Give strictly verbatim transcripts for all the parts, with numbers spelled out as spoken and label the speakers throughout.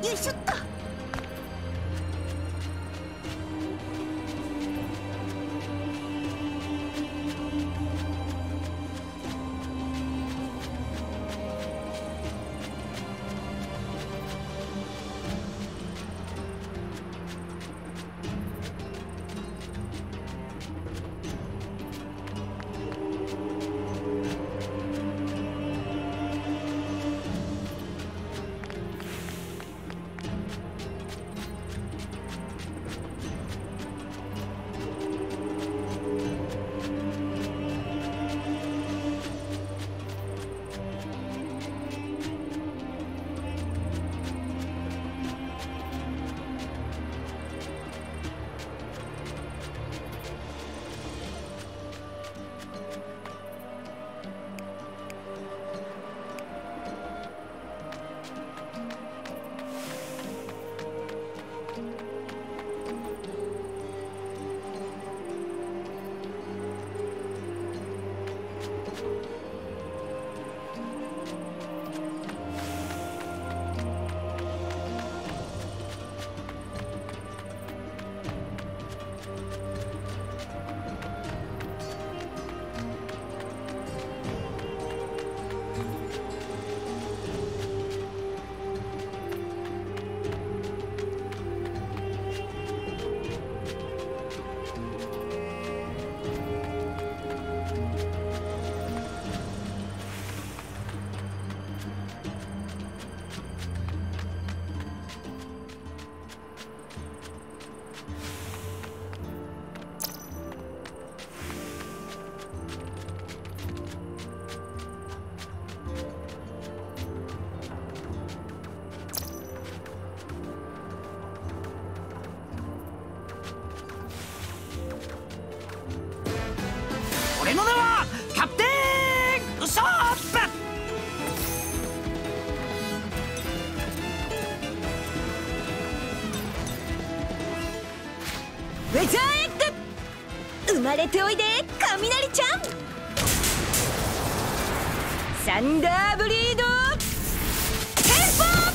Speaker 1: よいしょっと。
Speaker 2: 俺の名はキャプテンウソップ。
Speaker 1: ウェザーエッグ、生まれておいで雷ちゃん。サンダーブリードテン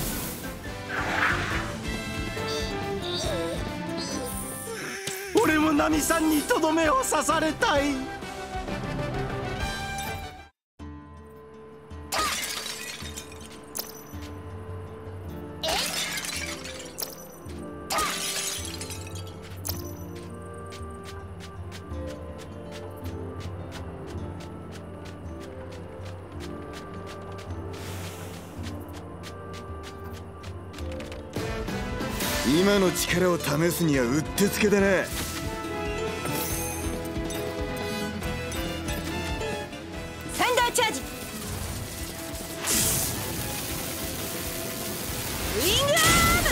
Speaker 1: ポ。
Speaker 2: 俺もナミさんにとどめを刺されたい。
Speaker 3: 今の力を試すにはうってつけだな。
Speaker 1: サンダーチャージ、ウィングア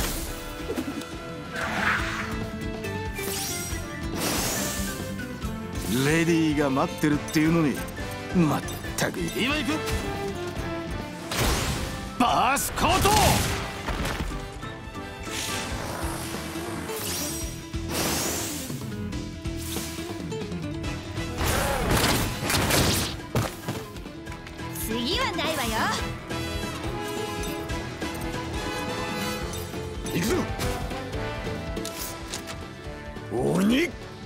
Speaker 1: ーム。
Speaker 2: レディーが待ってるっていうのにまったく。今行く。バースコート。
Speaker 1: 次はないわよ。
Speaker 3: 行くぞ鬼。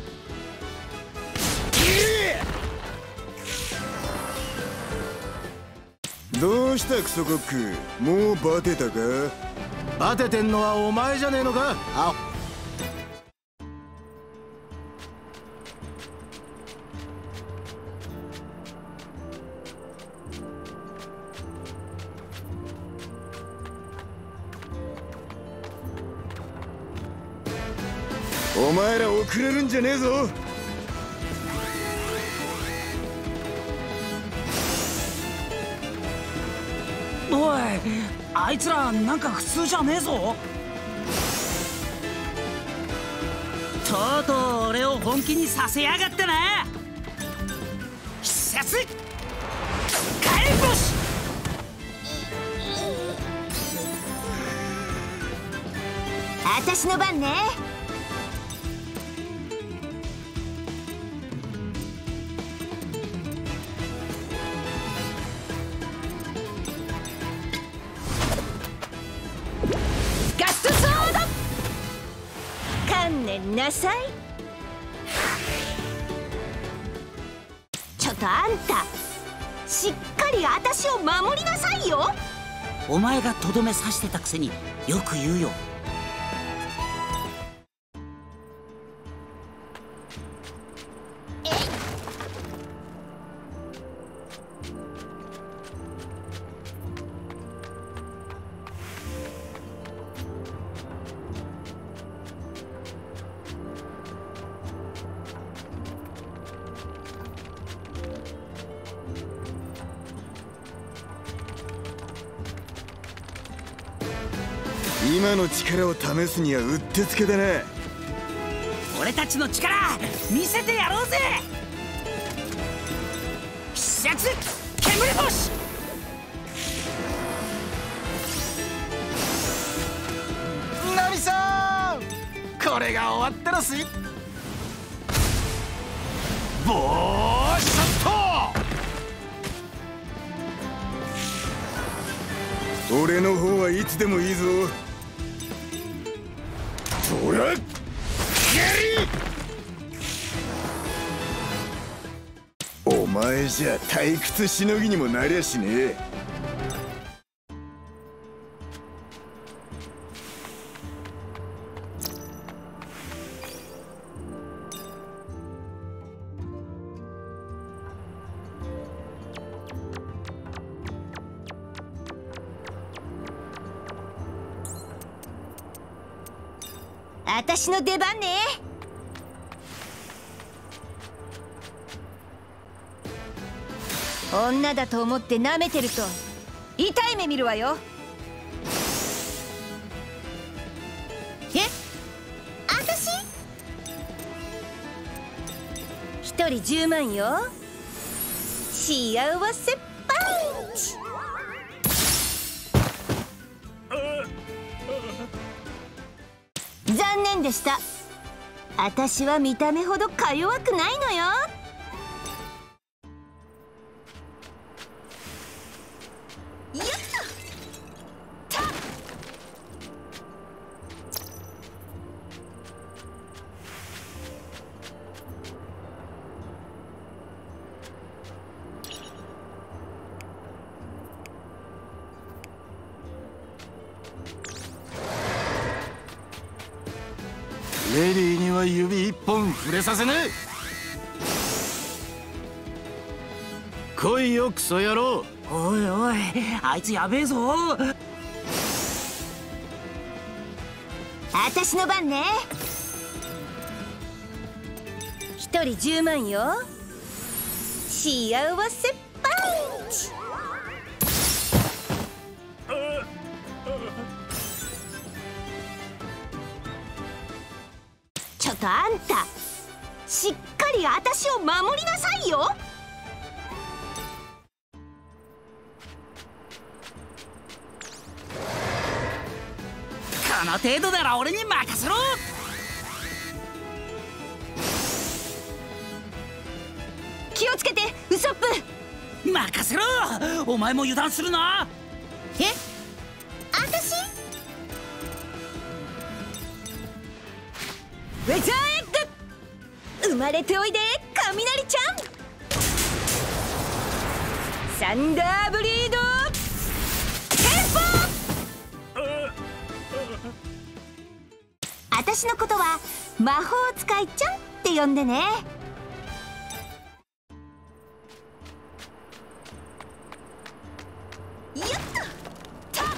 Speaker 3: どうしたクソコック、もうバテたか。
Speaker 2: バテてんのはお前じゃねえのか。あ
Speaker 3: お前ら遅れるんじゃねえぞ。
Speaker 2: おい、あいつらなんか普通じゃねえぞ。とうとう俺を本気にさせやがってな。必殺火炎星。
Speaker 1: 私の番ね。ガめんなさい。ちょっとあんた、しっかり私を守りなさいよ。
Speaker 2: お前がとどめ刺してたくせによく言うよ。
Speaker 3: 今の力を試すにはうってつけだな。
Speaker 2: 俺たちの力見せてやろうぜ。必殺煙星。
Speaker 4: ナミさん、これが終わったらすい。ボーショット。
Speaker 3: 俺の方はいつでもいいぞ。ほら、蹴り。お前じゃ退屈しのぎにもなりゃしねえ。
Speaker 1: 私の出番ね。女だと思って舐めてると痛い目見るわよ。え、私一人じゅうまんよ。幸せパンチ。残念でした。私は見た目ほどか弱くないのよ。やったた。
Speaker 4: レディーには指一本触れさせねえ。来いよクソ野郎。
Speaker 2: おいおい、あいつやべえぞ。
Speaker 1: 私の番ね。一人じゅうまんよ。幸せパンチ。ちょっとあんた、しっかり私を守りなさいよ。
Speaker 2: この程度なら俺に任せろ。
Speaker 1: 気をつけてウソップ。
Speaker 2: 任せろ。お前も油断するな。
Speaker 1: え、私ウェザーエッグ。生まれておいで雷ちゃん。サンダーブリードテンポ。私のことは魔法使いちゃんって呼んでね。やったた。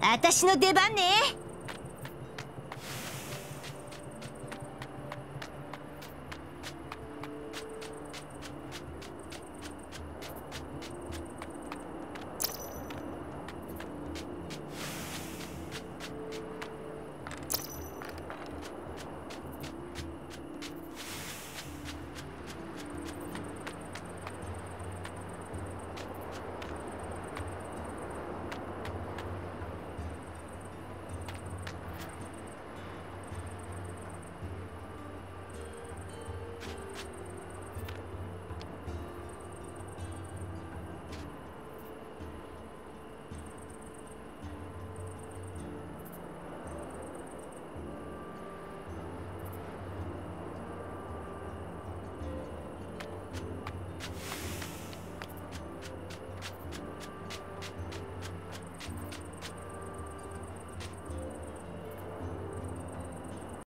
Speaker 1: 私の出番ね。